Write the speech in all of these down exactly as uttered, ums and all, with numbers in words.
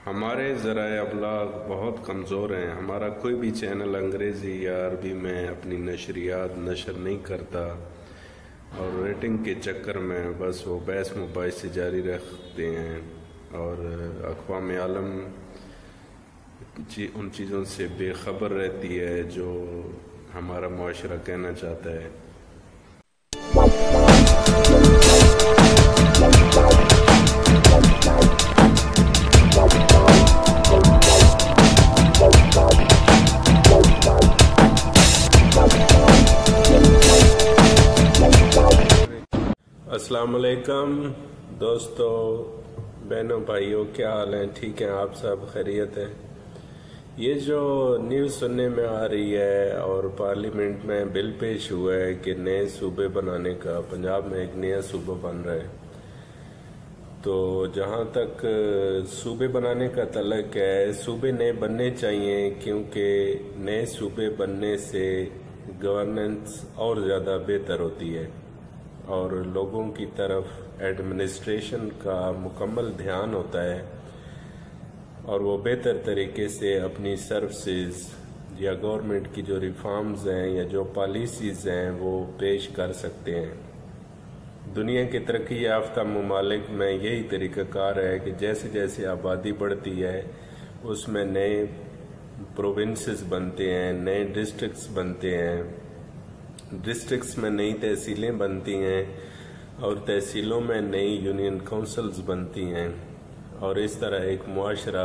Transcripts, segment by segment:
ہمارے ذرائع ابلاغ بہت کمزور ہیں. ہمارا کوئی بھی چینل انگریزی یا عربی میں اپنی نشریات نشر نہیں کرتا اور ریٹنگ کے چکر میں بس وہ بحث مباحثے جاری رکھتے ہیں اور اقوام عالم ان چیزوں سے بے خبر رہتی ہے جو ہمارا معاشرہ کہنا چاہتا ہے. السلام علیکم دوستو، بہنوں، بھائیوں، کیا حال ہیں؟ ٹھیک ہیں؟ آپ سب خیریت ہیں؟ یہ جو نیوز سننے میں آ رہی ہے اور پارلیمنٹ میں بل پیش ہوا ہے کہ نئے صوبے بنانے کا، پنجاب میں ایک نیا صوبہ بن رہا ہے، تو جہاں تک صوبے بنانے کا تعلق ہے، صوبے نئے بننے چاہیے کیونکہ نئے صوبے بننے سے گورننس اور زیادہ بہتر ہوتی ہے اور لوگوں کی طرف ایڈمنسٹریشن کا مکمل دھیان ہوتا ہے اور وہ بہتر طریقے سے اپنی سروسز یا گورنمنٹ کی جو ریفارمز ہیں یا جو پالیسیز ہیں وہ پیش کر سکتے ہیں. دنیا کے ترقی یافتہ ممالک میں یہی طریقہ کار ہے کہ جیسے جیسے آبادی بڑھتی ہے اس میں نئے پروونسز بنتے ہیں، نئے ڈسٹرکٹس بنتے ہیں، ڈسٹرکٹس میں نئی تحصیلیں بنتی ہیں اور تحصیلوں میں نئی یونین کونسلز بنتی ہیں اور اس طرح ایک معاشرہ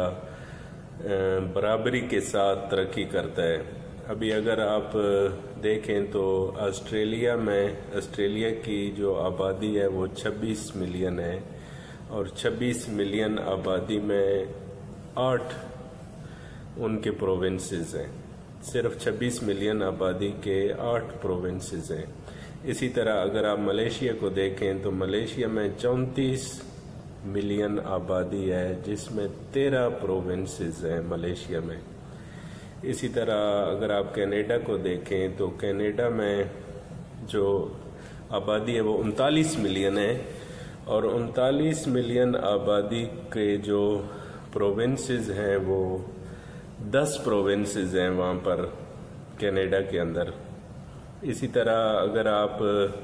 برابری کے ساتھ ترقی کرتا ہے. ابھی اگر آپ دیکھیں تو آسٹریلیا میں آسٹریلیا کی جو آبادی ہے وہ چھبیس ملین ہے اور چھبیس ملین آبادی میں آٹھ ان کے پروونسز ہیں، صرف چھبیس ملین آبادی کے آٹھ پروونسز ہیں. اسی طرح اگر آپ ملیشیا کو دیکھیں تو ملیشیا میں چونتیس ملین آبادی ہے جس میں تیرہ پروونسز ہیں ملیشیا میں. اسی طرح اگر آپ کینیڈا کو دیکھیں تو کینیڈا میں جو آبادی ہے وہ انتالیس ملین ہے اور انتالیس ملین آبادی کے جو پروونسز ہیں وہ دس پروونسز ہیں وہاں پر کینیڈا کے اندر. اسی طرح اگر آپ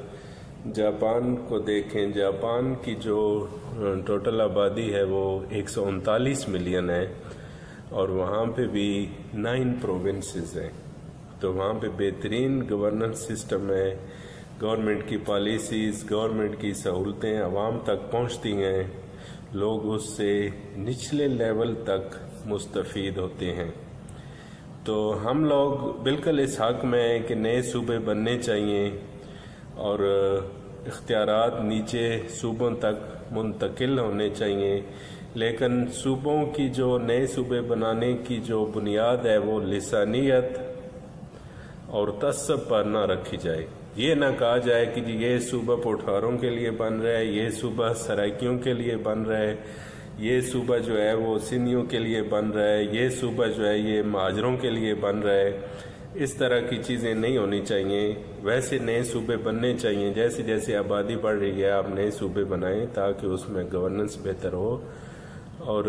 جاپان کو دیکھیں، جاپان کی جو ٹوٹل آبادی ہے وہ ایک سو انتالیس ملین ہے اور وہاں پہ بھی نائن پروونسز ہیں. تو وہاں پہ بہترین گورننس سسٹم ہے، گورنمنٹ کی پالیسیز، گورنمنٹ کی سہولتیں عوام تک پہنچتی ہیں، لوگ اس سے نچلے لیول تک مستفید ہوتے ہیں. تو ہم لوگ بالکل اس حق میں ہیں کہ نئے صوبے بننے چاہیے اور اختیارات نیچے صوبوں تک منتقل ہونے چاہیے، لیکن صوبوں کی جو نئے صوبے بنانے کی جو بنیاد ہے وہ لسانیت اور تعصب پر نہ رکھی جائے. یہ نہ کہا جائے کہ جی یہ صوبہ پٹھاروں کے لیے بن رہا ہے، یہ صوبہ سرائکیوں کے لیے بن رہا ہے، یہ صوبہ جو ہے وہ سندھیوں کے لیے بن رہا ہے، یہ صوبہ جو ہے یہ مہاجروں کے لیے بن رہا ہے. اس طرح کی چیزیں نہیں ہونی چاہیے. ویسے نئے صوبے بننے چاہیے، جیسے جیسے آبادی بڑھ رہی ہے آپ نئے صوبے بنائیں تاکہ اس میں گورننس بہتر ہو. اور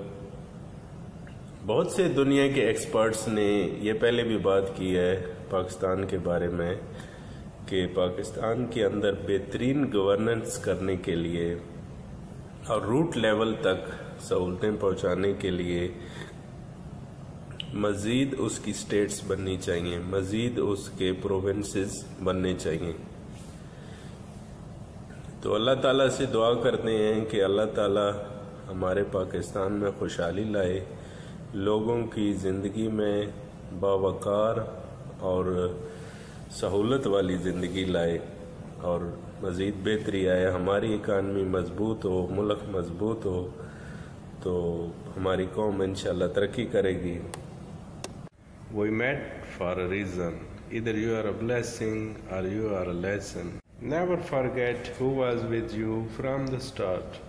بہت سے دنیا کے ایکسپرٹس نے یہ پہلے بھی بات کی ہے پاکستان کے بارے میں کہ پاکستان کے اندر بہترین گورننس کرنے کے لیے اور روٹ لیول تک سہولتیں پہنچانے کے لیے مزید اس کی سٹیٹس بننی چاہیے، مزید اس کے پروونسز بننے چاہیے. تو اللہ تعالیٰ سے دعا کرتے ہیں کہ اللہ تعالیٰ ہمارے پاکستان میں خوشحالی لائے، لوگوں کی زندگی میں باوقار اور سہولت والی زندگی لائے اور مزید بہتری آئے، ہماری اکانومی مضبوط ہو، ملک مضبوط ہو تو ہماری قوم انشاءاللہ ترقی کرے گی. We met for a reason. Either you are a blessing or you are a lesson. Never forget who was with you from the start.